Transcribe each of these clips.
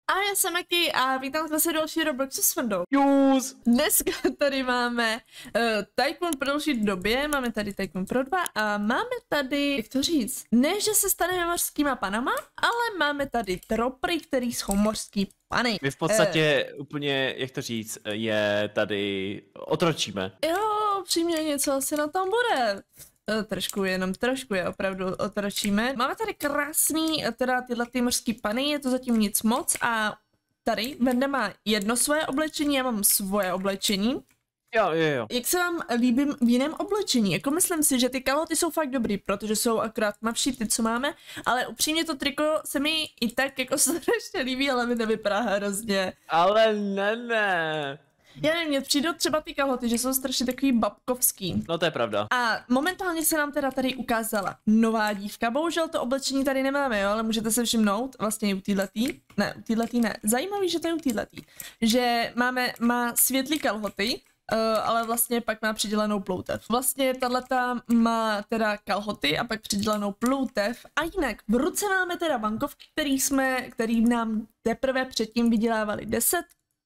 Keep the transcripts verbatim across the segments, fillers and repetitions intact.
A já jsem Maki a vítám zase další Robloxu s Vendou. Jus. Dneska tady máme uh, Tycoon pro další době, máme tady Tycoon pro dva a máme tady, jak to říct, ne, že se staneme mořskýma panama, ale máme tady tropry, který jsou mořský pany. My v podstatě uh, úplně, jak to říct, je tady otročíme. Jo, přímě něco asi na tom bude. Trošku, jenom trošku je opravdu otročíme. Máme tady krásný, teda tyhle ty mořský pany, je to zatím nic moc a tady Venda má jedno svoje oblečení, já mám svoje oblečení. Jo, jo, jo. Jak se vám líbím v jiném oblečení? Jako myslím si, že ty kalhoty jsou fakt dobrý, protože jsou akorát tmavší ty, co máme, ale upřímně to triko se mi i tak jako strašně líbí, ale mi nevypadá hrozně. Ale ne, ne. Já nevím, mně přijdou třeba ty kalhoty, že jsou strašně takový babkovský. No to je pravda. A momentálně se nám teda tady ukázala nová dívka, bohužel to oblečení tady nemáme, jo, ale můžete se všimnout, vlastně u týhletý, ne, u týhletý ne, zajímavý, že to je u týhletý, že máme, má světlý kalhoty, uh, ale vlastně pak má přidělanou ploutev. Vlastně tahleta má teda kalhoty a pak přidělanou ploutev a jinak v ruce máme teda bankovky, který jsme, který nám teprve předtím vydělávali deset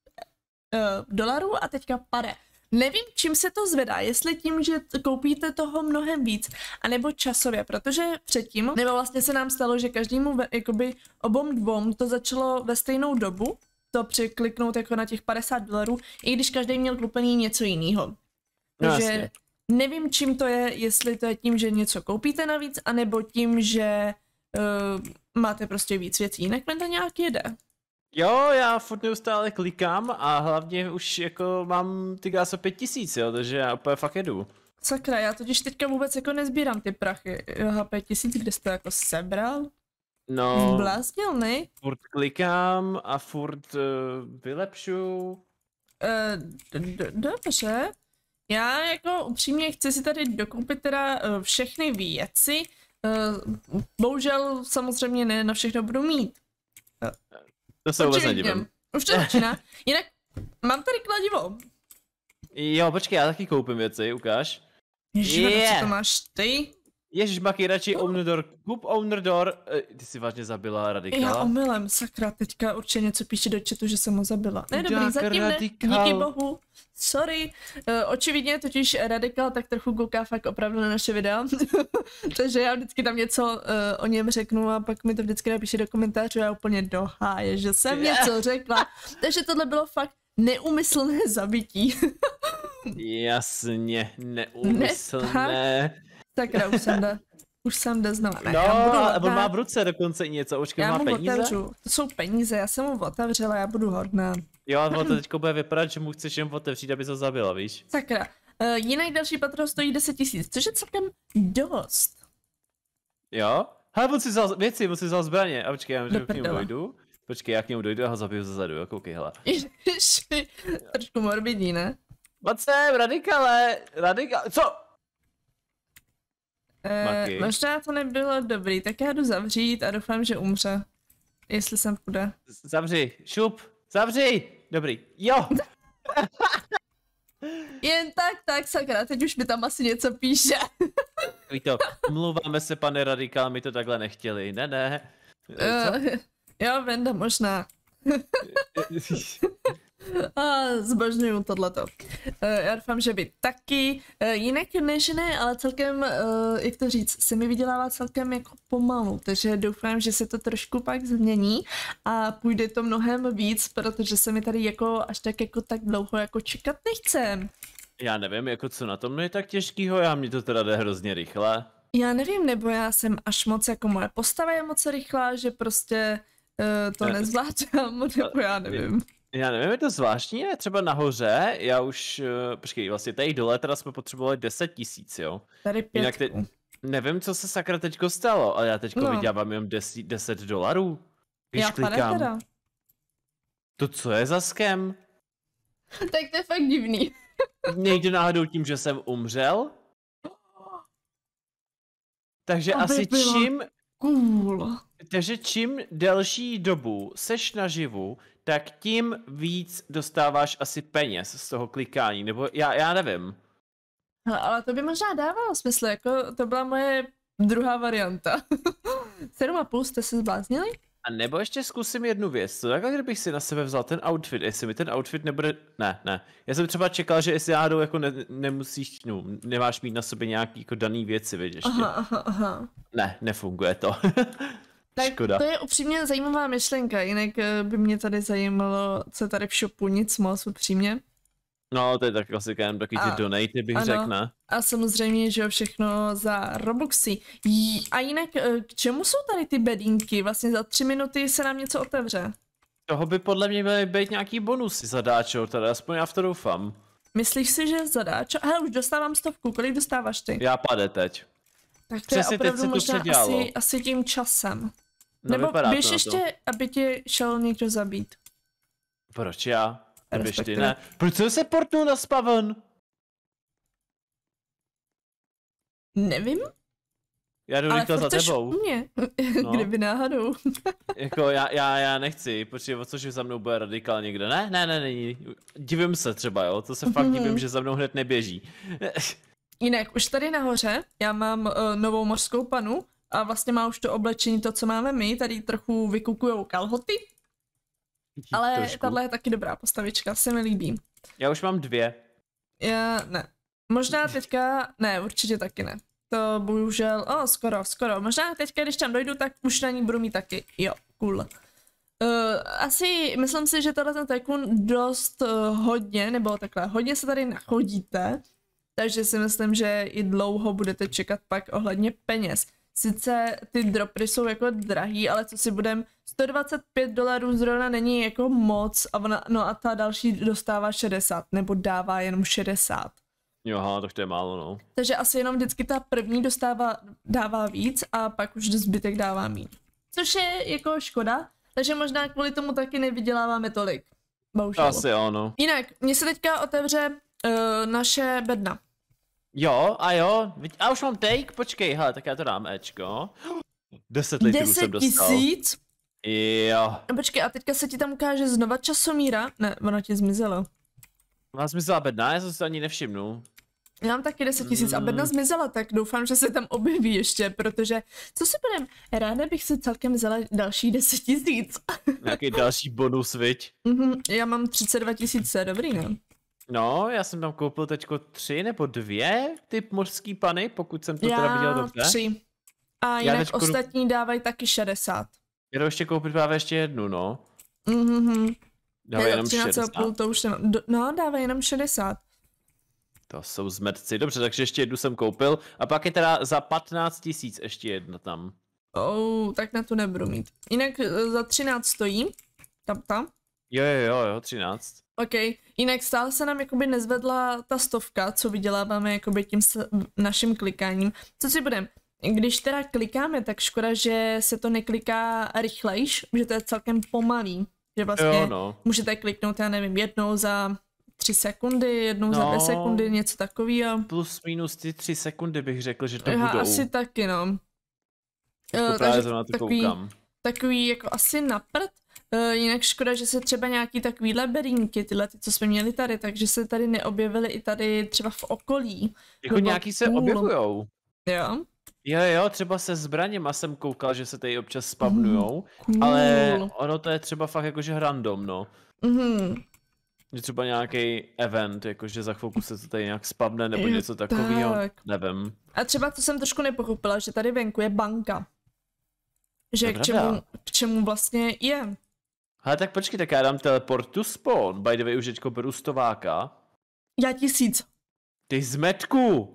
Uh, dolarů a teďka pade. Nevím, čím se to zvedá, jestli tím, že koupíte toho mnohem víc, anebo časově, protože předtím, nebo vlastně se nám stalo, že každému, jakoby obom dvom to začalo ve stejnou dobu, to překliknout jako na těch padesát dolarů, i když každý měl koupený něco jiného. Takže no, nevím, čím to je, jestli to je tím, že něco koupíte navíc, anebo tím, že uh, máte prostě víc věcí, jinak to nějak jede. Jo, já furt neustále klikám a hlavně už jako mám ty gáso pět tisíc, jo, takže já úplně fakt jedu. Sakra, já totiž teďka vůbec jako nezbírám ty prachy. Aha, pět tisíc, kde jsi to jako sebral? No, Zbláznil, ne? Furt klikám a furt uh, vylepšu. Uh, dobře. Já jako upřímně chci si tady dokoupit teda uh, všechny věci. Uh, bohužel samozřejmě ne na všechno budu mít. Uh. To se vůbec nedivím. Už to začíná. Jinak mám tady kladivo. Jo, počkej, já taky koupím věci, ukáž. Ježiš, yeah. Co to máš ty? Ježiš, Maki, radši owner door, kup owner door. Ty jsi vážně zabila Radikala? Já omylem, sakra, teďka určitě něco píše do chatu, že jsem ho zabila. Ne, dobrý, zatím ne, díky bohu. Sorry, uh, očividně totiž Radikal tak trochu kouká fakt opravdu na naše videa, takže já vždycky tam něco uh, o něm řeknu a pak mi to vždycky napíše do komentářů a já úplně doháje, že jsem něco řekla, takže tohle bylo fakt neúmyslné zabití. Jasně, neúmyslné. Sakra, už jsem jde. Už jsem jde znova. Ne, no, já budu on má v ruce dokonce něco, očkej, má peníze? Otevřu. To jsou peníze, já jsem mu otevřela, já budu hodná. Jo, ale to teďko bude vypadat, že mu chceš jen otevřít, aby se zabila, víš? Sakra. Uh, jinak další patro stojí deset tisíc, což je celkem dost. Jo? Hele, on si vzal věci, on si vzal zbraně. A počkej, já můžu k němu dojdu. Počkej, já k němu dojdu a ho zabiju zezadu, jo, koukej, hele. Ježiši, trošku morbidní, ne? Pojď sem, Radikale, Radikale, co? Uh, možná to nebylo dobrý, tak já jdu zavřít a doufám, že umře. Jestli sem půjde. Zavři, šup, zavři, dobrý, jo. Jen tak, tak, sakra, teď už mi tam asi něco píše. Víš to, mluváme se, pane Radikál, my to takhle nechtěli, ne, ne. Uh, jo, Venda, možná. A zbožňuju tohleto. Uh, já doufám, že vy taky. Uh, jinak ne, že ne, ale celkem, uh, jak to říct, se mi vydělává celkem jako pomalu, takže doufám, že se to trošku pak změní a půjde to mnohem víc, protože se mi tady jako až tak jako tak dlouho jako čekat nechcem. Já nevím, jako co na tom je tak těžkýho, já mě to teda jde hrozně rychle. Já nevím, nebo já jsem až moc, jako moje postava je moc rychlá, že prostě uh, to nezvládám, nebo já nevím. Já nevím, je to zvláštní, ne? Třeba nahoře, já už, uh, počkej, vlastně tady dole teda jsme potřebovali deset tisíc, jo? Tady pět. Te, nevím, co se sakra teďko stalo, ale já teďko no. vydělávám jenom deset dolarů, když já klikám. Teda. To co je za skem? Tak to je fakt divný. Nejde náhodou tím, že jsem umřel? Takže Aby asi čím... Cool. Takže čím delší dobu seš naživu, tak tím víc dostáváš asi peněz z toho klikání, nebo já, já nevím. Hele, ale to by možná dávalo smysl, jako to byla moje druhá varianta. sedm a půl jste se zbláznili? A nebo ještě zkusím jednu věc, co takhle, kdybych si na sebe vzal ten outfit, jestli mi ten outfit nebude, ne, ne, já jsem třeba čekal, že jestli náhodou jako ne, nemusíš, no, nemáš mít na sobě nějaký jako daný věci, víš, ještě. Aha, aha, aha. Ne, nefunguje to. Tak Škoda. to je upřímně zajímavá myšlenka, jinak by mě tady zajímalo, co tady v shopu, nic moc upřímně. No, to je tak klasika, jen taky ty donaty bych řekl, ne? A samozřejmě, že všechno za Robuxy. Jí, a jinak, k čemu jsou tady ty bedínky? Vlastně za tři minuty se nám něco otevře. Toho by podle mě měly být nějaký bonusy zadáčo, teda aspoň já v to doufám. Myslíš si, že zadáčo? Hele, už dostávám stovku, kolik dostáváš ty? Já pade teď. Tak to Přesně je opravdu teď se to možná asi, asi tím časem. No, Nebo běž to ještě, aby tě šel někdo zabít. Proč já? Běž ty, Respektive. ne. Proč jsem se portnul na spawn? Nevím, Já jdu ale rychle za furt jsi tebou. u mě. No. Kdyby náhodou. Jako já, já, já nechci, protože o což za mnou bude radikál někdo. Ne, ne, ne, není. Divím se třeba, jo, to se fakt divím, že za mnou hned neběží. Jinak, už tady nahoře, já mám uh, novou mořskou panu a vlastně má už to oblečení, to, co máme my, tady trochu vykukujou kalhoty, ale Trošku. tahle je taky dobrá postavička, se mi líbí. Já už mám dvě. Já, ne. Možná teďka, ne, určitě taky ne. To bohužel, o, skoro, skoro. Možná teďka, když tam dojdu, tak už na ní budu mít taky. Jo, cool. Uh, asi, myslím si, že tohle ten tycoon dost uh, hodně, nebo takhle, hodně se tady nachodíte, takže si myslím, že i dlouho budete čekat pak ohledně peněz. Sice ty dropy jsou jako drahý, ale co si budem, sto dvacet pět dolarů zrovna není jako moc, a ona, no a ta další dostává šedesát, nebo dává jenom šedesát. Jo, aha, tak to je málo, no. Takže asi jenom vždycky ta první dostává, dává víc a pak už zbytek dává míň. Což je jako škoda, takže možná kvůli tomu taky nevyděláváme tolik. Bohužel. Asi ano. Jinak, mně se teďka otevře uh, naše bedna. Jo, a jo, vidí- a už mám take, počkej, hele, tak já to dám Ečko. deset litrů jsem deset dostal. tisíc? Jo. No počkej, a teďka se ti tam ukáže znova časomíra? Ne, ono ti zmizelo. Má smysl bedna, já jsem si to ani nevšimnul. Já mám taky deset tisíc a bedna zmizela, tak doufám, že se tam objeví ještě, protože, co si budem, ráda bych si celkem vzala další deset tisíc. Nějaký další bonus, viď? Mhm, já mám třicet dva tisíce, dobrý, ne? No, já jsem tam koupil teďko tři nebo dvě typ mořský pany, pokud jsem to já teda viděl dobře. tři. A Já jinak teďko jdu- ostatní dávají taky šedesát. Já jdu ještě koupit právě ještě jednu, no. Mhm. Dává jenom třináct a šedesát. půl, to už jsem, do, no dávají jenom šedesát. To jsou zmetci. Dobře, takže ještě jednu jsem koupil. A pak je teda za patnáct tisíc ještě jedna tam. Oh, tak na to nebudu mít. Jinak eh, za třináct stojí. Tam, tam. Jo, jo, jo, jo, třináct. OK, jinak stále se nám jakoby nezvedla ta stovka, co vyděláváme jakoby tím s, naším klikáním. Co si budem? Když teda klikáme, tak škoda, že se to nekliká rychlejš, že to je celkem pomalý. Že vlastně Jo, no. můžete kliknout, já nevím, jednou za tři sekundy, jednou no. za dvě No. sekundy, něco takového. Plus minus ty tři sekundy bych řekl, že to Já budou. asi taky, no. Jako Eh, právě zrovna to takový, koukám. takový jako asi na prd. Uh, jinak škoda, že se třeba nějaký takovýhle bedínky, tyhle, ty, co jsme měli tady, takže se tady neobjevily i tady třeba v okolí. Jako Nebo nějaký se půl. objevujou. Jo? Jo, jo, třeba se zbraněma jsem koukal, že se tady občas spavnujou, Cool. ale ono to je třeba fakt jakože random, no. Mhm. Že třeba nějaký event, jakože za chvilku se to tady nějak spavne nebo Jo, něco takového, tak. nevím. A třeba to jsem trošku nepochopila, že tady venku je banka. Že To je k pravda. čemu, k čemu vlastně je. Ale tak počkej, tak já dám teleport to spawn, by the way už teďko beru stováka. Já tisíc. Ty zmetku!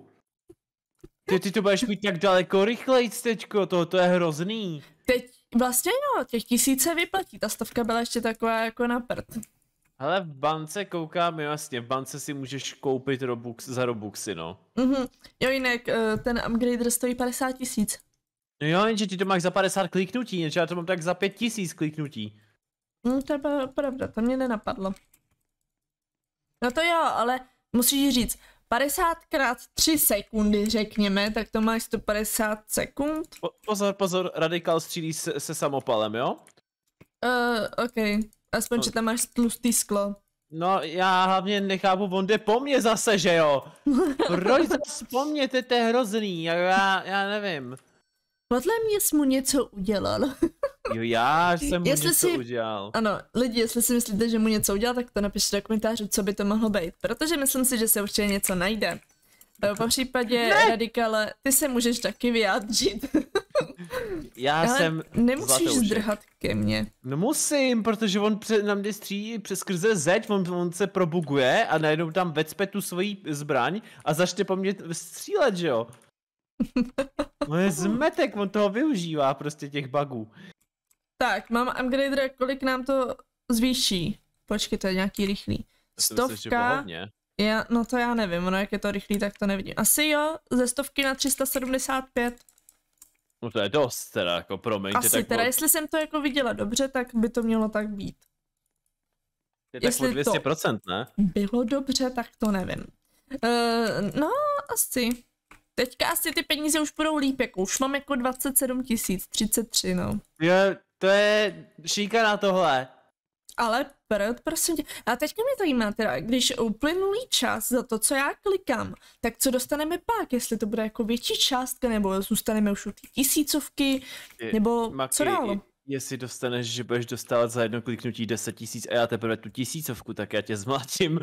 Ty, ty to budeš mít tak daleko rychlejc teďko, to, to je hrozný. Teď vlastně jo, těch tisíc se vyplatí, ta stovka byla ještě taková jako na prd. Hele, v bance koukám, jo, jasně, v bance si můžeš koupit Robux za Robuxy, no. Mhm. Jo, jinak eh, ten upgrader stojí padesát tisíc. No jo, jenže ty to máš za padesát kliknutí, jenže já to mám tak za pět tisíc kliknutí. No to je pa- pravda, to mě nenapadlo. No to jo, ale musíš říct, padesát krát tři sekundy řekněme, tak to máš sto padesát sekund. Po, pozor, pozor, radikál střílí se, se samopalem, jo? Uh, ok, aspoň, No. že tam máš tlustý sklo. No, já hlavně nechápu, on jde po mně zase, že jo? Proč zase po mně, to, to je hrozný, já, já, já nevím. Podle mě jsi mu něco udělal. Jo, já jsem mu Jestli něco si- udělal. Ano, lidi, jestli si myslíte, že mu něco udělal, tak to napište do komentářů, co by to mohlo být. Protože myslím si, že se určitě něco najde. Po případě Radikale, ty se můžeš taky vyjádřit. Já Ale jsem nemusíš zlatoušek. zdrhat ke mně. No musím, protože on pře- na mě střílí přes skrze zeď, on, on se probuguje a najednou tam vecpe tu svoji zbraň a začne po mně střílet, že jo? No je zmetek, on toho využívá prostě těch bugů. Tak, mám upgrader, kolik nám to zvýší? Počkej, to je nějaký rychlý. To myslím, že Stovka, pohodně. já, no to já nevím, ono jak je to rychlý, tak to nevidím. Asi jo, ze stovky na tři sta sedmdesát pět. No to je dost teda, jako promiňte. Asi, tak teda o, jestli jsem to jako viděla dobře, tak by to mělo tak být. je tak jestli o to- dvě stě procent, ne? Bylo dobře, tak to nevím. Uh, no, asi. Teďka asi ty peníze už budou líp, jako už mám jako dvacet sedm tisíc, třicet tři, no. Je, to je šíka na tohle. Ale proč, prosím tě. A teďka mě zajímá teda, když uplynulý čas za to, co já klikám, tak co dostaneme pak, jestli to bude jako větší částka, nebo zůstaneme už u té tisícovky, Je- nebo Maki, co dál? Jestli dostaneš, že budeš dostávat za jedno kliknutí deset tisíc a já teprve tu tisícovku, tak já tě zmlátím.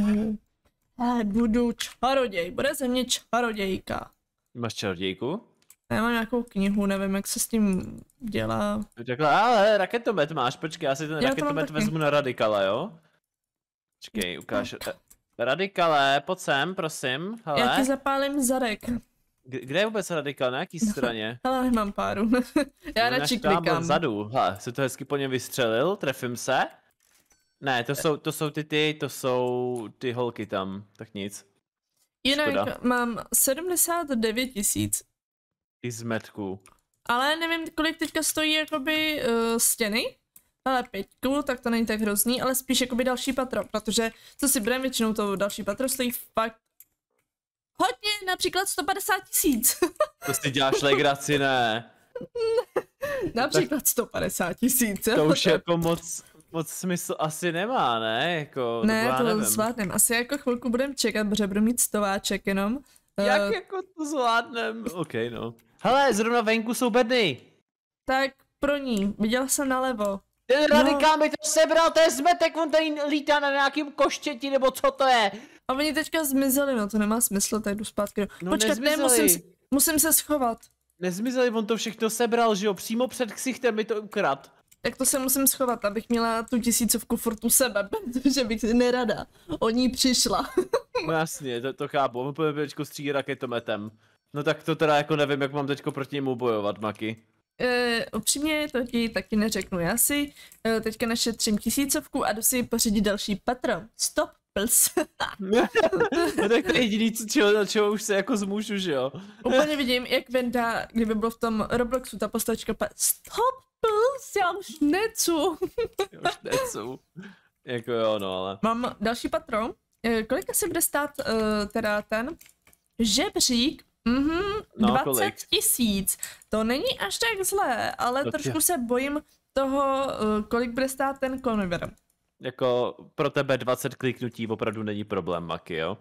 Ale budu čaroděj, bude ze mě čarodějka. Máš čarodějku? Já mám nějakou knihu, nevím, jak se s tím dělá. Takhle, ale raketomet máš, počkej, já si ten Já to mám raketomet taky. vezmu na Radikala, jo? Počkej, ukáž. eh, Radikale, pojď sem, prosím, Já hele. ti zapálím zadek. G- Kde je vůbec Radikal, na jaký straně? Ale nemám páru. Já No, radši náš tábor klikám. Vzadu, hele, se to hezky po něm vystřelil, trefím se. Ne, to jsou, to jsou ty ty, to jsou ty holky tam, tak nic. Jinak škoda. mám sedmdesát devět tisíc. I zmetku. Ale nevím, kolik teďka stojí jakoby uh, stěny. Ale pětku, tak to není tak hrozný, ale spíš jakoby další patro, protože co si budeme, většinou to další patro stojí fakt hodně, například sto padesát tisíc. To si děláš legraci, ne? Například sto padesát tisíc. To už jako moc, moc smysl asi nemá, ne? Jako, Ne, já to nevím. zvládnem. Asi jako chvilku budeme čekat, protože budu mít stováček jenom. Jak Eh, jako to zvládnem? OK, no. Hele, zrovna venku jsou bedny. Tak pro ní, viděla jsem nalevo. Ten No. Radikál mi to sebral, to je zmetek, on tady lítá na nějakým koštěti, nebo co to je? A oni teďka zmizeli, no to nemá smysl, tak jdu zpátky. No, Počkat, ne, nezmizeli. musím, s- musím se schovat. Nezmizeli, on to všechno sebral, že jo, přímo před ksichtem mi to ukrad. Tak to se musím schovat, abych měla tu tisícovku furt u sebe, protože bych nerada o ní přišla. No jasně, to, to chápu, on bude teďko střílet raketometem. No tak to teda jako nevím, jak mám teďko proti němu bojovat, Maki. E, upřímně to ti taky neřeknu. Já si e, teďka našetřím tisícovku a jdu si pořídit další patro. Stop, pls. No tak to je jediný, co, čeho, na čeho už se jako zmůžu, že jo. Úplně vidím, jak Venda, kdyby bylo v tom Robloxu ta postavička, pa, stop, pls, já už necu. Já už necu. Jako jo, no ale. Mám další patro. E, kolik asi bude stát e, teda ten žebřík? Mhm, No, dvacet kolik? tisíc. To není až tak zlé, ale To trošku tě- se bojím toho, e, kolik bude stát ten konver. Jako pro tebe dvacet kliknutí opravdu není problém, Maki, jo?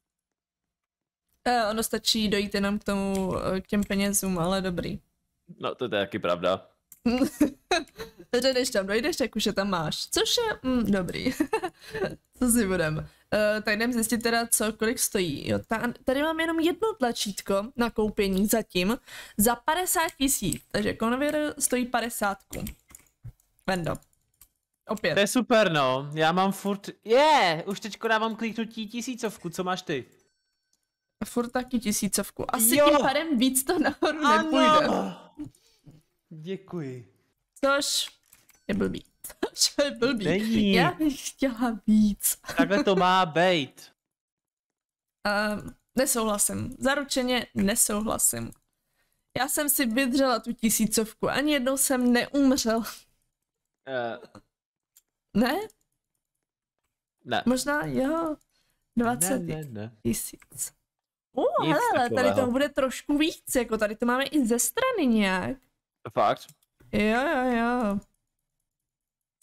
E, ono stačí dojít jenom k tomu, e, k těm penězům, ale dobrý. No to je taky pravda. Takže když tam dojdeš, tak už je tam máš. Což je mm, dobrý. Co si budem. Uh, tak jdem zjistit teda, co kolik stojí. Jo, ta, tady mám jenom jedno tlačítko na koupení zatím za padesát tisíc. Takže konvěr stojí padesátku. Vendo. Opět. To je super, no. Já mám furt... Je, yeah, už teďko dávám kliknutí tisícovku, co máš ty? Furt taky tisícovku. Asi Jo. tím pádem víc to nahoru nepůjde. Děkuji. Což je blbý. Což je blbý. Není. Já bych chtěla víc. Takhle to má být. Uh, nesouhlasím. Zaručeně nesouhlasím. Já jsem si vydřela tu tisícovku, ani jednou jsem neumřel. Uh, Ne? ne. Možná jo. dvacet Ne, ne, ne. tisíc. Uh, Nic hele, tady takového. toho bude trošku víc, jako tady to máme i ze strany nějak. Fakt? Jo, jo, jo.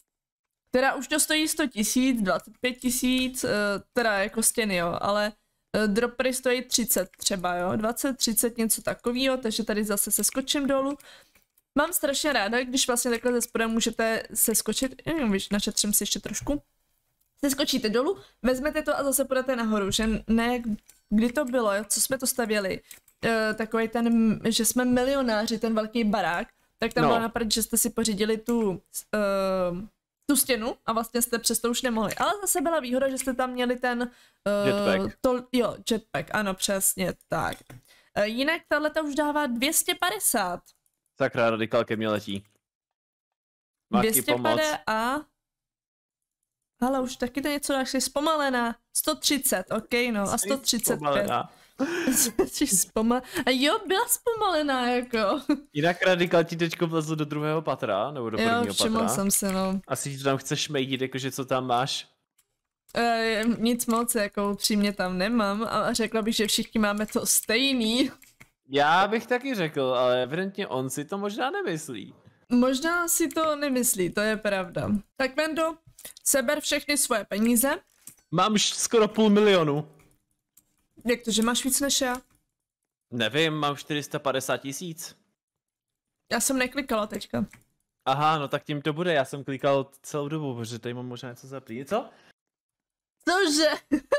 Teda už to stojí sto tisíc, dvacet pět tisíc, uh, teda jako stěny, jo, ale Droppery stojí třicet třeba, jo, dvacet, třicet, něco takového, takže tady zase se skočím dolů. Mám strašně ráda, když vlastně takhle ze spoda můžete se skočit, nevím, víš, našetřím si ještě trošku. Se skočíte dolů, vezmete to a zase půjdete nahoru, že ne, kdy to bylo, jo, co jsme to stavěli, uh, takový ten, že jsme milionáři, ten velký barák, tak tam no. bylo napadl, že jste si pořídili tu, uh, tu stěnu a vlastně jste přes to už nemohli. Ale zase byla výhoda, že jste tam měli ten uh, jetpack. To, jo, jetpack, ano, přesně tak. Uh, jinak tahleta už dává dvě stě padesát. Sakra, radikál ke mně letí. Máky, dvě stě padesát a... Ale už taky to něco dáš, jsi zpomalená. sto třicet, ok, no, a sto třicet pět. Jsi zpomal... A jo, byla zpomalená, jako. Jinak radikál ti teďko vlezl do druhého patra, nebo do prvního patra. Jo, všiml patra. jsem se, no. Asi ti tam chceš mejdit, jakože co tam máš? E, nic moc, jako upřímně tam nemám a řekla bych, že všichni máme to stejný. Já bych taky řekl, ale evidentně on si to možná nemyslí. Možná si to nemyslí, to je pravda. Tak Vendo, seber všechny svoje peníze. Mám skoro půl milionu. Jak to, že máš víc než já? Nevím, mám čtyři sta padesát tisíc. Já jsem neklikala teďka. Aha, no tak tím to bude, já jsem klikal celou dobu, protože tady mám možná něco zaplý. Co? Cože?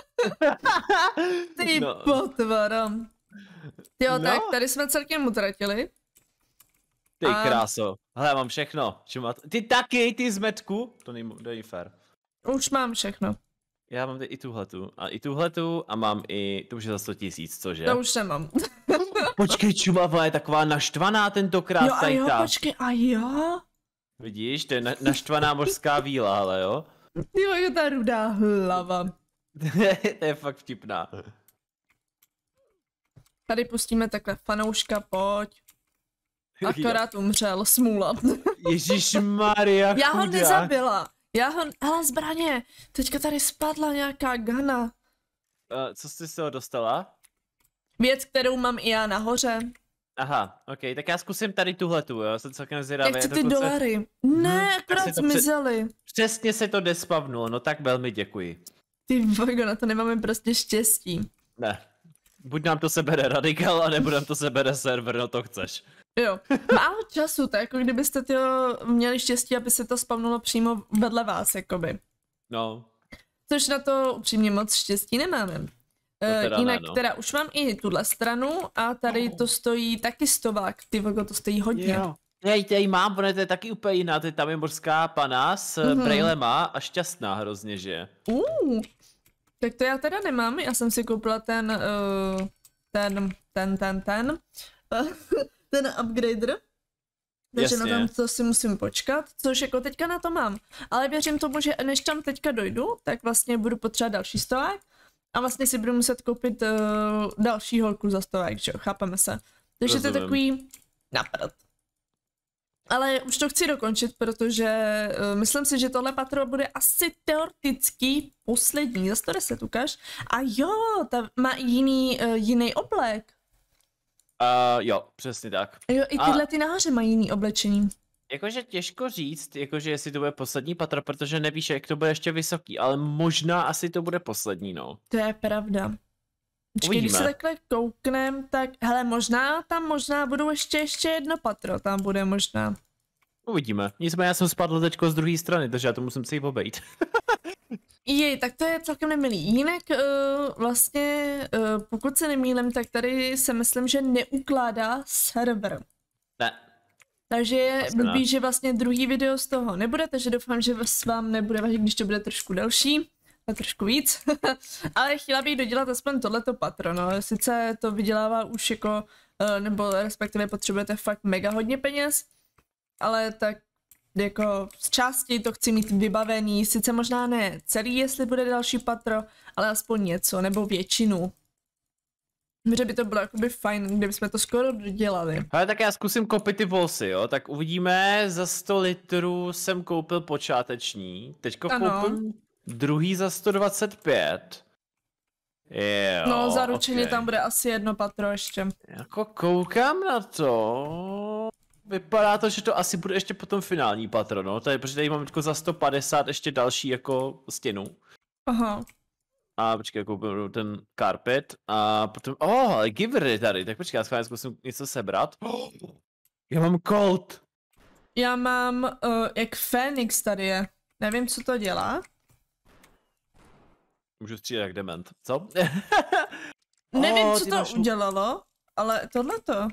Ty no. potvoro. Jo, no. tak tady jsme celkem utratili. Ty a... kráso. Hele, mám všechno. Ty taky, ty zmetku. To není, to není fér. Už mám všechno. Já mám i tuhletu. A i tuhletu a mám i, to už je za sto tisíc, cože? To už nemám. Počkej, čumava je taková naštvaná tentokrát. Jo a jo, počkej, a jo? Vidíš, to je na, naštvaná mořská víla, ale jo? Ty je ta rudá hlava. To je fakt vtipná. Tady pustíme takhle fanouška, pojď. Akorát umřel, smůla. Ježišmarja, já ho nezabila. Já ho, hele zbraně, teďka tady spadla nějaká gana. Uh, co jsi z toho dostala? Věc, kterou mám i já nahoře. Aha, ok, tak já zkusím tady tuhletu, jo, jsem celkem zvědavý. Jak chci ty dolary? Se... Ne, hmm, akorát zmizely. Přes... Přesně se to despavnulo, no tak velmi děkuji. Ty vogo, na to nemáme prostě štěstí. Ne, buď nám to sebere radikál, anebo nám to sebere server, no to chceš. Jo, málo času, to jako kdybyste tyho měli štěstí, aby se to spavnulo přímo vedle vás, jakoby. No. Což na to upřímně moc štěstí nemáme. Uh, jinak ne, no. Teda už mám i tuhle stranu a tady to stojí taky stovák, ty vogo, to stojí hodně. Jo. Já tady mám, protože to je taky úplně jiná, to je tam je mořská pana s mm-hmm. brejlema a šťastná hrozně, že? Uh, tak to já teda nemám, já jsem si koupila ten, uh, ten, ten, ten, ten, ten upgrader. Takže Jasně. na tom to si musím počkat, což jako teďka na to mám. Ale věřím tomu, že než tam teďka dojdu, tak vlastně budu potřebovat další stovák. A vlastně si budu muset koupit uh, další holku za stovák, že jo, chápeme se. Takže Rozumím. To je takový naprd. Ale už to chci dokončit, protože uh, myslím si, že tohle patro bude asi teoreticky poslední. Za sto deset, ukáž. A jo, ta má jiný, uh, jiný oblek. Uh, jo, přesně tak. Jo, i tyhle a... ty nahoře mají jiný oblečení. Jakože těžko říct, jakože jestli to bude poslední patro, protože nevíš, jak to bude ještě vysoký, ale možná asi to bude poslední, no. To je pravda. Počkej, když se takhle kouknem, tak hele, možná tam možná budou ještě ještě jedno patro, tam bude možná. Uvidíme. Nicméně já jsem spadl teďko z druhé strany, takže já to musím si ji obejít. Jej, tak to je celkem nemilý. Jinak uh, vlastně, uh, pokud se nemýlím, tak tady se myslím, že neukládá server. Ne. Takže je blbý, že vlastně druhý video z toho nebude, takže doufám, že s vám nebude vadit, když to bude trošku delší a trošku víc. Ale chtěla bych dodělat aspoň tohleto patro, no. Sice to vydělává už jako, uh, nebo respektive potřebujete fakt mega hodně peněz, ale tak jako z části to chci mít vybavený, sice možná ne celý, jestli bude další patro, ale aspoň něco, nebo většinu. Že by to bylo jakoby fajn, kdybychom to skoro dodělali. Ale tak já zkusím koupit ty volsy, jo, tak uvidíme, za sto litrů jsem koupil počáteční, teďko ano. Koupím druhý za sto dvacet pět. Jo, no zaručeně okay. Tam bude asi jedno patro ještě. Jako koukám na to, vypadá to, že to asi bude ještě potom finální patro, no, tady, protože tady mám teďko za sto padesát ještě další jako stěnu. Aha. A počkej, koupím ten carpet a potom, oh, ale giver je tady, tak počkej, já schválně zkusím něco sebrat. Oh, já mám colt. Já mám, uh, jak Fénix tady je. Nevím, co to dělá. Můžu střílet jak dement, co? Nevím, oh, co to máš... udělalo, ale tohleto. Uh,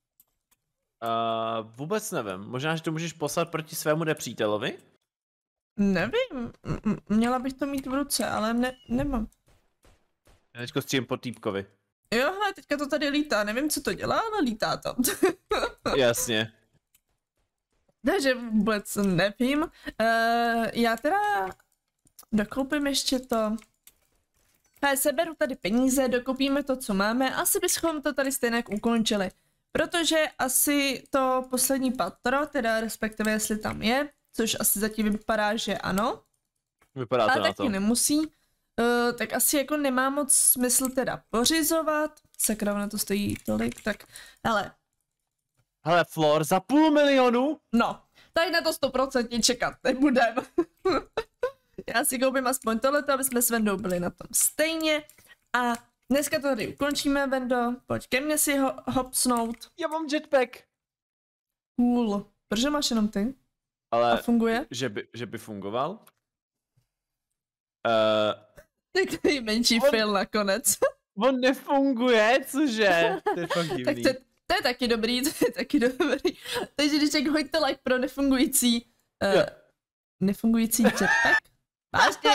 vůbec nevím, možná, že to můžeš poslat proti svému nepřítelovi? Nevím, M měla bych to mít v ruce, ale ne nemám. Já teďko střílím po týpkovi. Jo, hele, teďka to tady lítá, nevím, co to dělá, ale lítá to. Jasně. Takže vůbec nevím. Uh, já teda dokoupím ještě to. Hele, seberu tady peníze, dokoupíme to, co máme, asi bychom to tady stejně ukončili. Protože asi to poslední patro, teda respektive jestli tam je, což asi zatím vypadá, že ano. Vypadá to ale na taky to. nemusí. Uh, tak asi jako nemá moc smysl teda pořizovat. Sakra, na to stojí tolik, tak hele. Hele, Flor, za půl milionu? No, tady na to stoprocentně čekat nebudem. Já si koupím aspoň tohleto, aby jsme s Vendou byli na tom stejně. A dneska to tady ukončíme, Vendo. Pojď ke mně si ho hopsnout. Já mám jetpack. Cool. Protože máš jenom ty? Ale, A funguje? že by, že by fungoval? Uh, Tak to je menší on, fail nakonec. On nefunguje, cože? To je fakt divný. Tak to, to je taky dobrý, to je taky dobrý. Takže když tak hoďte like pro nefungující... Uh, yeah. Nefungující jetpack? Vážně?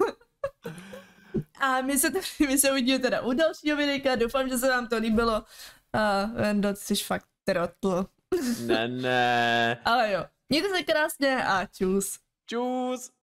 A my se, tady, my se uvidíme teda u dalšího videa, doufám, že se vám to líbilo. A Vendo, ty jsi fakt trotl. Ne, ne. Ale jo, mějte se krásně a čus. Čus.